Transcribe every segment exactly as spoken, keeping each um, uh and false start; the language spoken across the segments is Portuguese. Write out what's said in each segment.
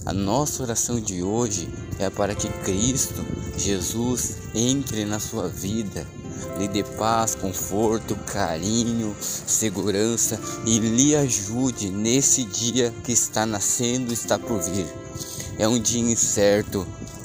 A nossa oração de hoje é para que Cristo, Jesus, entre na sua vida, lhe dê paz, conforto, carinho, segurança e lhe ajude nesse dia que está nascendo e está por vir. É um dia incerto,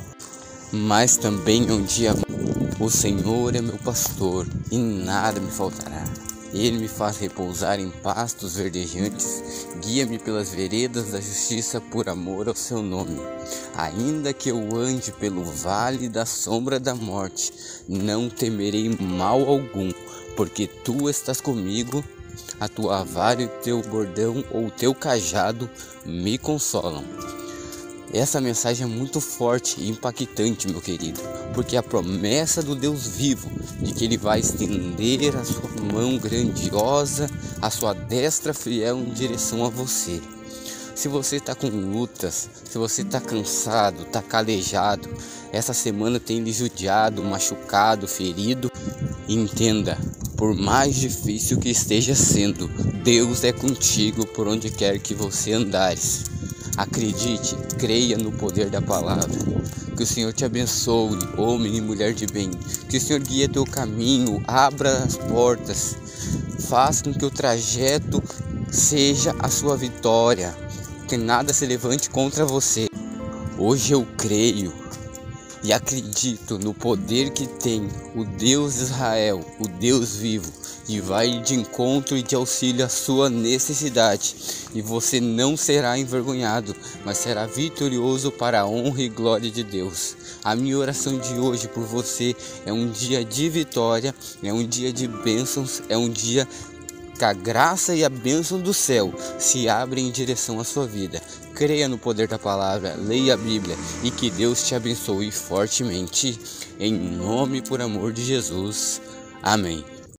mas também é um dia bom. O Senhor é meu pastor e nada me faltará. Ele me faz repousar em pastos verdejantes, guia-me pelas veredas da justiça por amor ao seu nome. Ainda que eu ande pelo vale da sombra da morte, não temerei mal algum, porque tu estás comigo, a tua vara e o teu bordão ou o teu cajado me consolam. Essa mensagem é muito forte e impactante, meu querido, porque a promessa do Deus vivo, de que Ele vai estender a sua mão grandiosa, a sua destra fiel em direção a você. Se você está com lutas, se você está cansado, está calejado, essa semana tem lhe judiado, machucado, ferido, entenda, por mais difícil que esteja sendo, Deus é contigo por onde quer que você andares. Acredite, creia no poder da palavra. Que o Senhor te abençoe, homem e mulher de bem. Que o Senhor guie teu caminho, abra as portas, faça com que o trajeto seja a sua vitória, que nada se levante contra você. Hoje eu creio e acredito no poder que tem o Deus de Israel, o Deus vivo, e vai de encontro e de auxílio à sua necessidade. E você não será envergonhado, mas será vitorioso para a honra e glória de Deus. A minha oração de hoje por você é um dia de vitória, é um dia de bênçãos, é um dia que a graça e a bênção do céu se abrem em direção à sua vida. Creia no poder da palavra, leia a Bíblia e que Deus te abençoe fortemente. Em nome e por amor de Jesus. Amém.